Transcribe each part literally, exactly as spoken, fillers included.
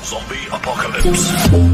Zombie apocalypse.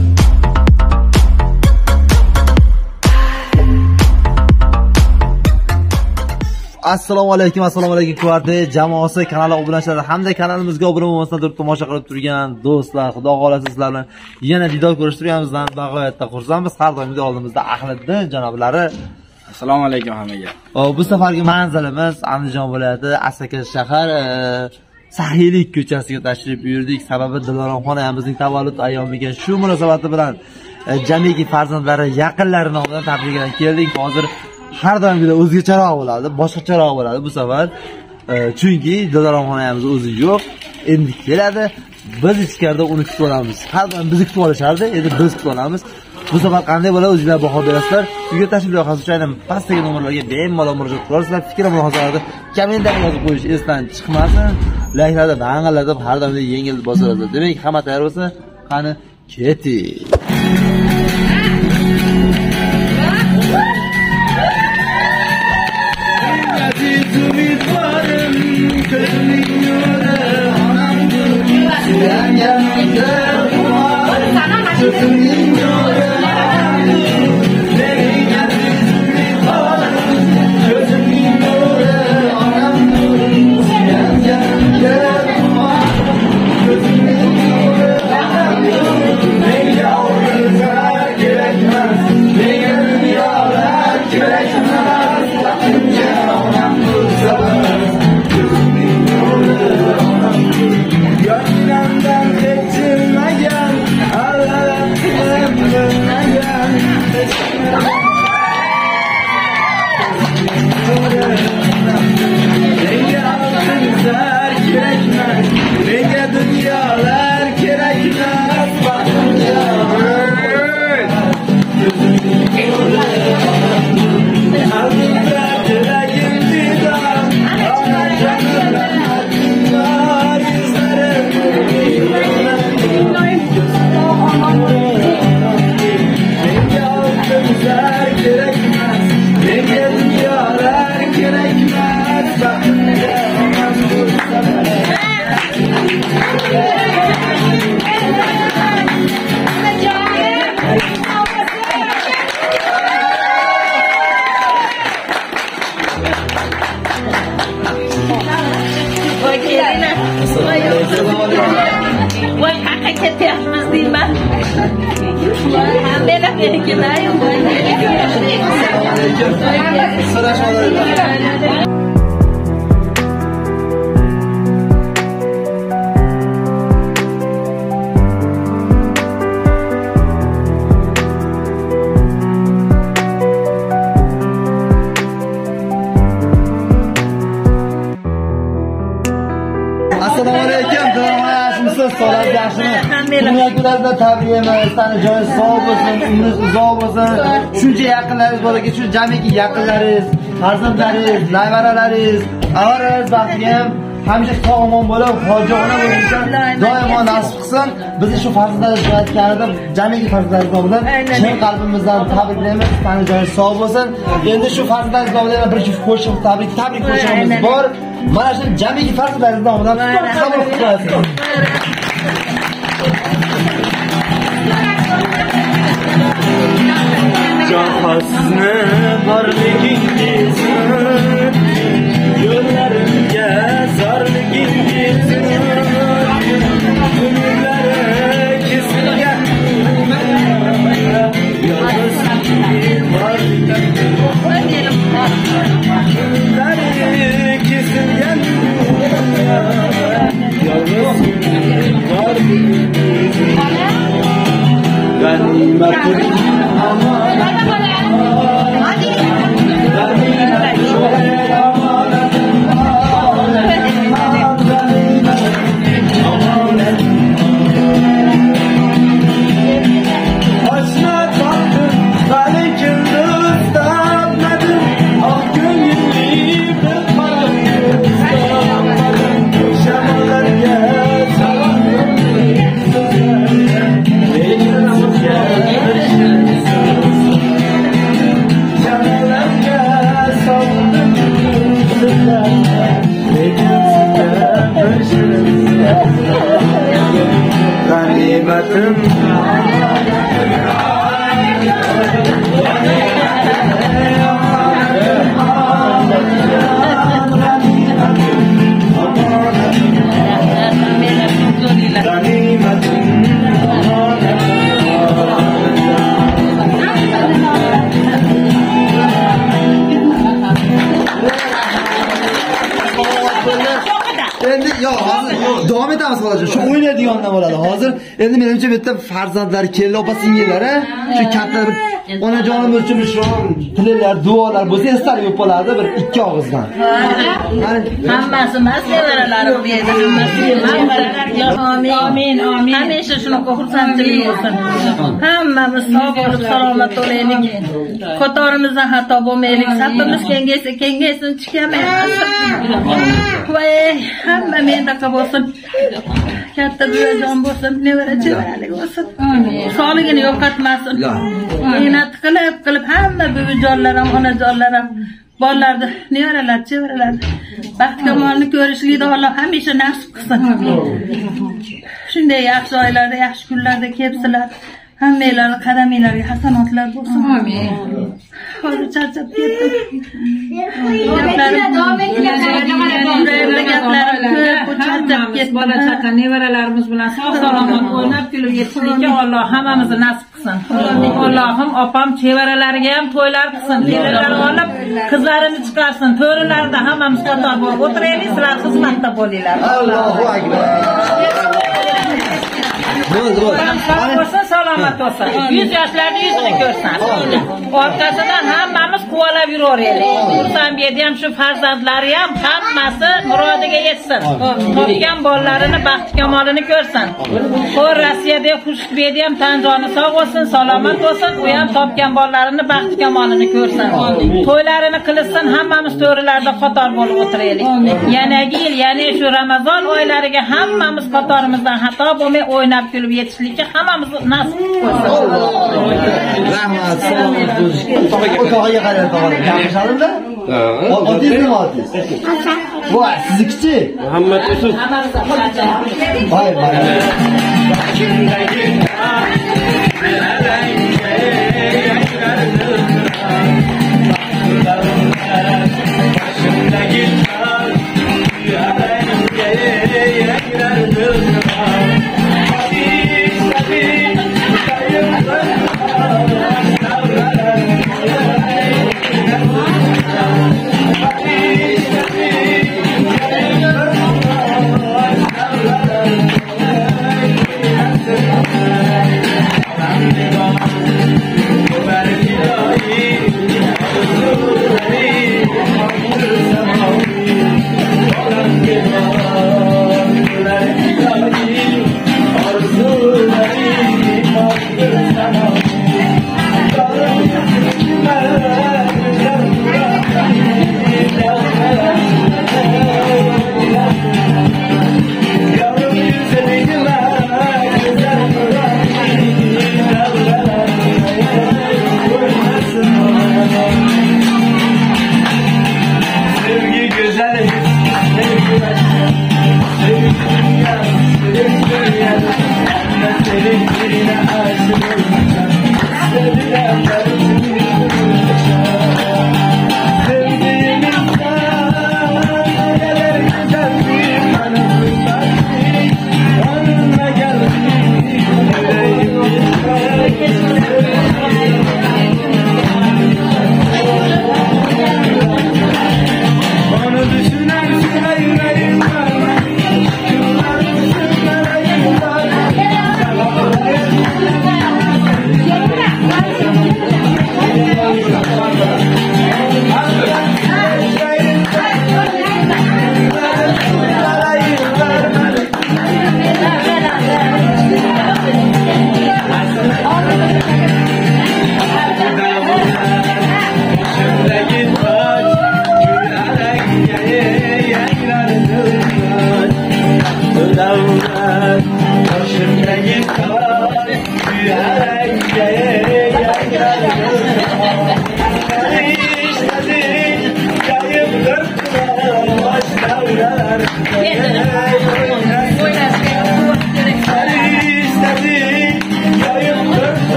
Assalomu alaykum, assalomu alaykum kvartet jamoasi, kanal obunachilar hamda kanalimizga obuna bo'lmasdan turib tomosha qilib turgan do'stlar, xudo xolasa sizlar bilan yana diydor ko'rish turganimizdan bag'oyatda xursandmiz. Har doimgidek oldimizda Ahliddin janoblari. Assalomu alaykum hammaga. Bu safargi manzilimiz Andijon viloyati Asaka shahar Sahiylik ko'chasiga tashrif buyurdik. Sababi Diloromxon ayamizning tavallud ayyomiga shu munosabati bilan jamiki farzandlari, yaqinlari nomidan tabriklab keldik. Hozir har doimgidek o'zgacharoq bo'ladi, boshqacharoq bo'ladi bu safar. Chunki Diloromxon ayamiz o'zi yo'q, endi keladi. Biz ichkarida uni kutib olamiz. Har doim bizni kutib olishardi, endi biz kutib olamiz. Bu safar qanday bo'ladi o'zingizlar baho berasizlar. Uyga tashrif buyurasiz uchun pastdagi nomerlarga bemalol murojaat qilasizlar. Fikr va mulohazalarni kommentarga yozib qo'yish esdan chiqmasin. Layklarda, dang'illarda har doim yengil bosasiz. Demak, hamma tayyor bo'lsa, qani keting. Assalomu alaykum, yaxshimisiz? Sog'lik yaxshimi? Kunlarida tabriklaymiz. Tani joyi sog' bo'lsin, umringiz uzoq bo'lsin. Shuncha yaqinlaringiz borki, shu jamiki yaqinlaringiz, farzandlaringiz, nevaralaringiz, avararingiz baxtiga ham hamisha sog' omon bo'lib, hojatxona bo'lishdan doimo nasib qilsin. Bizni shu farzandlaringiz aytganida jamiki farzandlaringiz nomidan chin qalbimizdan tabriklaymiz. Tani joyi sog' bo'lsin. Endi shu farzandlaringiz nomidan bir juft qo'shiq tabrik, tabrik qo'shig'imiz bor. Mana shu jamiki farzandlaringiz nomidan qabul qilasiz. Jon hosni borligingiz, yo'llarimga zorligingiz, umrlari kesilgan, yolg'iz umrlari kesilgan, yolg'iz bor g'animatul o'ynaydigandan bo'ladi. Hozir endi menimcha bu yerda farzandlari, kelin opa singillari, shu katta bir onajonim uchun shon, tillar, duolar bo'lsa eslar yo'q bo'ladi bir ikki og'izdan. Hammasi mas'ullarlar deydi. Amin. Amin. Amin. Hamisha shunaqa xursandchilik bo'lsin. Hammamiz sog' bo'lib salomat bo'laylik. Qatorimizdan xato bo'lmaylik. Safimiz kengaysa kengaysin, chikamaysin. Voy, hamma mendaqa bo'lsin. Katta buvajon bo'lsin, nevara-chevaralik bo'lsin. Sog'ligini yo'qotmasin. Mehnat qilib, qilib hamma buvijonlar ham, onajonlar ham bolalarni, nevaralar, chevaralar baxt-kamolni ko'rishlikni Alloh hamisha nasib qilsin. Shunday yaxshi oylarda, yaxshi kunlarda kelibsizlar. Hammanglarning qadaminglariga hasanotlar bo'lsin. Amin. Hozir charchab ketdim. Gaplarim charchab ketdim. Bola chaqa nevaralarimiz bilan sog' salomat o'ynab kulib yetishlikka Alloh hammamizni nasib qilsin. Allohim opam chevaralariga ham to'ylar qilsin. Kelinlar olib qizlarini chiqarsin. To'rilarda hammamiz qator bo'lib o'tiraylik, sizlar xizmatda bo'linglar. Allohu akbar. Bo'ldi, bo'ldi. Bo'lsa salomat bo'lsin. Yuz yoshlarni yuzini ko'rsin. Orqasidan hammamiz quvalab yuraveraylik. Xursand berdi ham shu farzandlari ham hammasi murodiga yetsin. Topgan bolalarini baxt kamolini ko'rsin. Xo'r Rossiyada Xushbedi ham tanjoni sog' bo'lsin, salomat bo'lsin. U ham topgan bolalarini baxt kamolini ko'rsin. To'ylarini qilsin, hammamiz to'rilarda qator bo'lib o'tiraylik. Yanagi yil, ya'ni shu Ramazon oylariga hammamiz qatorimizdan xato bo'lmay o'ynab kulib yetishlikka hammamiz nasib qilsin. Rahmat, salomat bo'lishga. O'tog'iga qarab tog'lar. Gapirishadimda? Ha. Otingiz nima otingiz? Voy, siznikichi? Muhammad Yusuf. Voy, voy.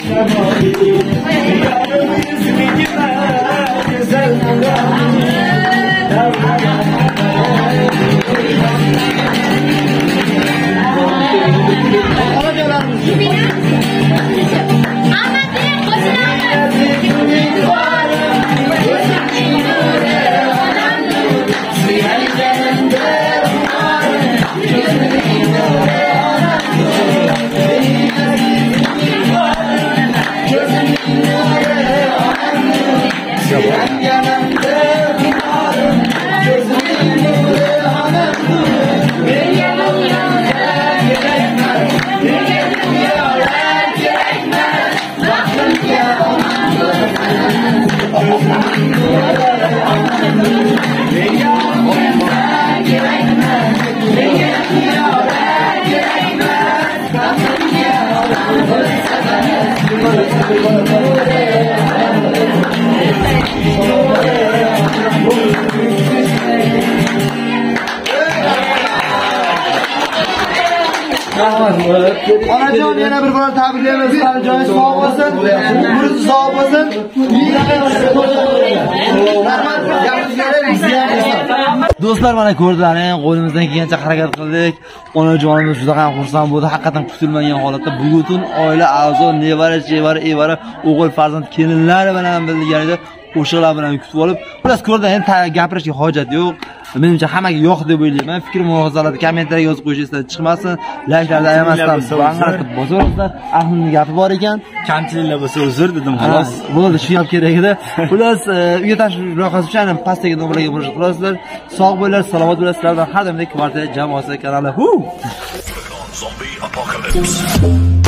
Güzel Onajon yana bir bor tabriklaymiz. Joyingiz sog' bo'lsin. Umringiz sog' bo'lsin. Do'stlar, mana ko'rdilaring, qo'limizdan kelgancha harakat qildik. Onajonimiz juda ham xursand bo'ldi. Haqiqatan kutilmagan holatda butun oila a'zo, nevara, chevara, evara, o'g'il farzand, kelinlar bilan bilganida qo'shiqlar bilan kutib olib, biroz ko'rdi, endi gapirishga hojat yo'q. Menimcha hammaga yo'q deb o'ylayman. Fikr mulohazalarni kommentariyga yozib qo'yishingizdan chiqmasin. Layklarni ayamasdan banglatib bosaveringlar. Ahlining gapi bor ekan. Kamchiliklar bo'lsa uzr dedim xolos. Bo'ldi, shu gap kerak edi. Xullas, uyga tashrif ro'yxati uchun pastdagi nomerlarga murojaat qilasizlar. Sog' bo'linglar, salomat bo'lasizlar. Har doimdek kvartira jamoasi kanali. Hu! Zombie apocalypse.